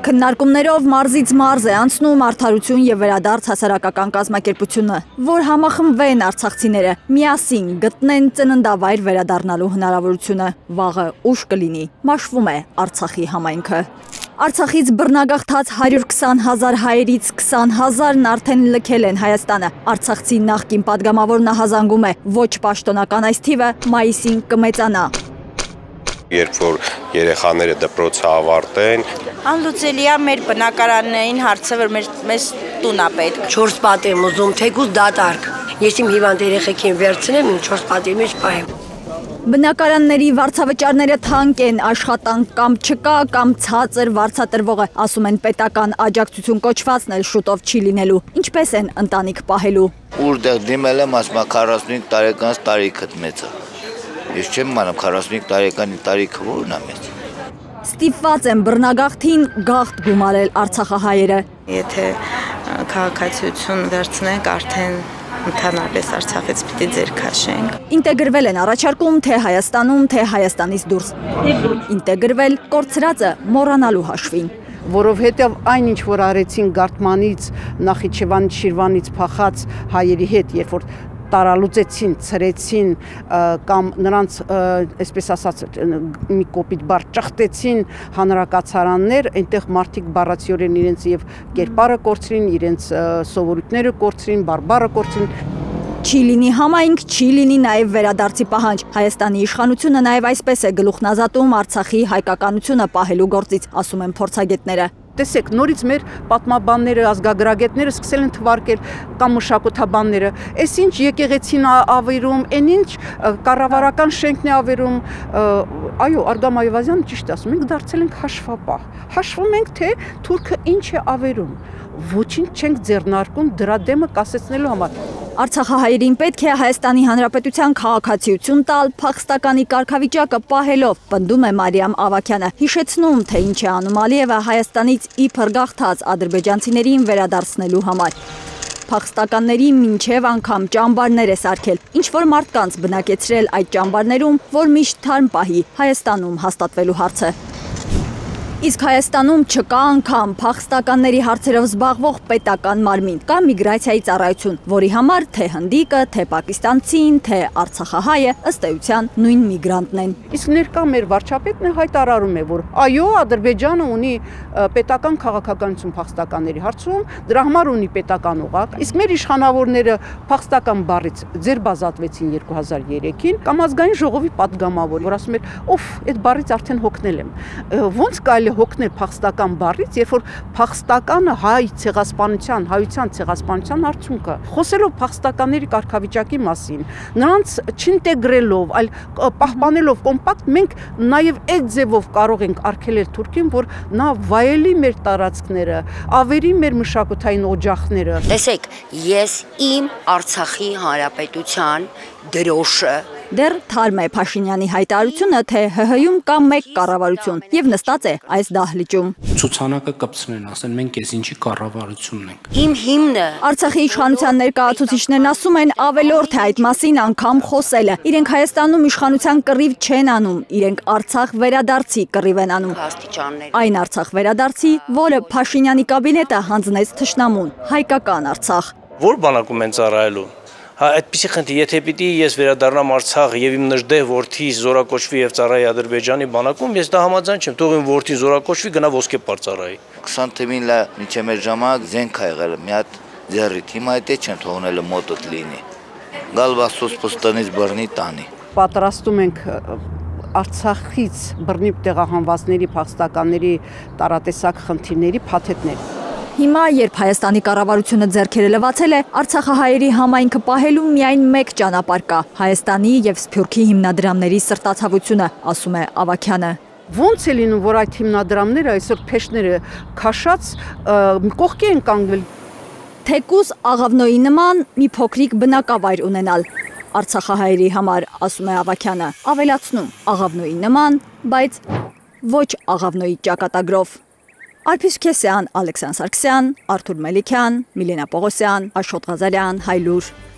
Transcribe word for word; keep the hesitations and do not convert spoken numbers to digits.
Քննարկումներով մարզից մարզ է անցնում Արդարություն և վերադարձ հասարակական կազմակերպությունը, որ համախմբվեն արցախցիները, միասին գտնեն ծննդավայր վերադառնալու հնարավորությունը, վաղը ուշ կլինի, մաշվում է Արցախի համայնքը։ Արցախից բռնագաղթած հարյուր քսան հազար հայերից քսան հազարն արդեն լքել են Հայաստանը։ Արցախցի նախկին պատգամավորն հազանգում է, ոչ պաշտոնական այս թիվը մայիսին կմեծանա։ Երբ որ երեխաները դպրոցը ավարտեն, անլուծելի է մեր բնակարանային հարցը, որ մեզ տուն է պետք։ Չորս պատ եմ ուզում, թեկուզ դատարկ։ Ես իմ հիվանդ երեխեքին վերցնեմ, իմ չորս պատի մեջ պահեմ։ Բնակարանների վարձավճարները թանկ են, աշխատանք կամ չկա, կամ ցածր վարձատրվողը, ասում են պետական աջակցություն կոչվածն էլ շուտով չի լինելու։ Ինչպես են ընտանիք պահելու։ Որտեղ դիմել եմ, ասում եմ քառասունհինգ տարեկանից տարիքդ մեծ է։ Ես չեմ անում քառասունհինգ տարեկանի տարիքը որն է մեծ։ Ստիպված են բռնագաղթին գաղթ գումարել արցախահայերը։ Եթե քաղաքացիություն վերցնենք, արդեն ընդհանրապես Արցախից պիտի ձեր քաշենք։ Ինտեգրվել են առաջարկում թե Հայաստանում, թե Հայաստանից դուրս։ Ինտեգրվել կորցրածը մոռանալու հաշվին։ Որովհետև այնինչ, որ արեցին Գարթմանից, Նախիջևանից, Շիրվանից փախած հայերի հետ, երբ որ տարալուծեցին, ցրեցին կամ նրանց, այսպես ասած, մի կոպիտ բառ ճխտեցին հանրակացարաններ, այնտեղ մարդիկ բառացիորեն իրենց եւ կերպարը կորցրին, իրենց սովորույթները կորցրին, բարբառը կորցրին։ Չի լինի համայնք, չի լինի նաև վերադարձի պահանջ։ Հայաստանի իշխանությունը նաև այսպես է գլուխն ազատում Արցախի հայկականությունը պահելու գործից, ասում են փորձագետները։ Տեսեք, նորից մեր պատմաբանները, ազգագրագետները սկսել են թվարկել կամ մշակութաբանները, այս ինչ եկեղեցին ավերում, այն ինչ կառավարական շենքն է ավերում, այո, Արգամ Այվազյանը ճիշտ է ասում, մենք դարձել ենք հաշվապահ։ Հաշվում ենք, թե թուրքը ինչ է ավերում, ոչինչ չենք ձեռնարկում դրա դեմը կասեցնելու համար։ Արցախահայերին պետք է Հայաստանի Հանրապետության քաղաքացիություն տալ փախստականի կարգավիճակը պահելով, պնդում է Մարիամ Ավագյանը, հիշեցնում, թե ինչ է անում Ալիևը Հայաստանից իբր գաղթած ադրբեջանցիներին վերադարձնելու համար։ Փախստականների մինչև անգամ ճամբարներ է սարքել, ինչ որ մարդկանց բնակեցրել այդ ճամբարներում, որ միշտ թարմ պահի Հայաստանում հաստատվելու հարցը։ Իսկ Հայաստանում չկա անգամ փախստականների հարցերով զբաղվող պետական մարմին, կա միգրացիայի ծառայություն, որի համար թե հնդիկը, թե պակիստանցին, թե արցախահայը ըստ էության նույն միգրանտն են։ Իսկ ներկա մեր վարչապետն է հայտարարում է, որ այո, Ադրբեջանը ունի պետական քաղաքականություն փախստականների հարցում, դրա համար ունի պետական օղակ։ Իսկ մեր իշխանավորները փախստական բառից ձերբազատվեցին երկու հազար երեքին, կամ ազգային ժողովի պատգամավոր, որ ասում էր, օֆ, այդ բառից արդեն հոգնել եմ։ Ոնց կարելի հոգնել փախստական բառից, երբ որ փախստականը հայ ցեղասպանության, հայության ցեղասպանության արդյունքը։ Խոսելով փախստականների կարգավիճակի մասին, նրանց չինտեգրելով, այլ պահպանելով կոմպակտ, մենք նաև այդ ձևով կարող ենք արգելել Թուրքին, որ նա վայելի մեր տարածքները, ավերի մեր մշակութային օջախները։ Տեսեք, ես իմ Արցախի Հանրապետության դրոշը Դեռ թարմ է Փաշինյանի հայտարարությունը, թե ՀՀ-ում կա մեկ կառավարություն եւ նստած է այս դահլիճում։ Ցուցանակը կպցնեն, ասեն մենք ես ինչի կառավարությունն ենք։ Իմ հիմնը Արցախի իշխանության ներկայացուցիչներն ասում են ավելորդ է այդ մասին անգամ խոսելը։ Իրենք Հայաստանում իշխանության կռիվ չեն անում, իրենք Արցախ վերադարձի կռիվ են անում։ Այն Արցախ վերադարձի, որը Փաշինյանի կաբինետը հանձնեց թշնամուն, հայկական Արցախ։ Որ բանակում են ծառայելու։ Հա, այդպիսի խնդիր, եթե պիտի ես վերադառնամ Արցախ եւ իմ նժդեհ որդիս զորակոչվի եւ ծառայի Ադրբեջանի բանակում, ես դա համաձայն չեմ, թող իմ որդին զորակոչվի, գնա ոսկեպար ծառայի։ քսան թվին լա մինչև մեր ժամանակ զենք ա եղել, մի հատ ձեռիթ, հիմա այդ չեն թողնելը մոտոտ լինի։ Գալվասոս պստանից բռնի տանի։ Պատրաստում ենք Արցախից բռնի տեղահանվածների, փախստականների տարատեսակ խնդիրների փաթեթներ։ Հիմա, երբ Հայաստանի կառավարությունը ձեռքերը լվացել է, Արցախահայերի համայնքը պահելու միայն մեկ ճանապարհ կա՝ Հայաստանի եւ Սփյուռքի հիմնադրամների սրտացավությունը, ասում է Ավագյանը։ Ոնց է լինում, որ այդ հիմնադրամները այսօր փեշները քաշած կողքի են կանգնել։ Թեկուզ աղավնոյի նման մի փոքրիկ բնակավայր ունենալ Արցախահայերի համար, ասում է Ավագյանը, ավելացնում աղավնոյի նման, բայց ոչ աղավնոյի ճակատագրով։ Արփիս Քեսյան, Ալեքսանդր Սարգսյան, Արթուր Մելիքյան, Միլենա Պողոսյան, Աշոտ Ղազարյան, Հայլուր։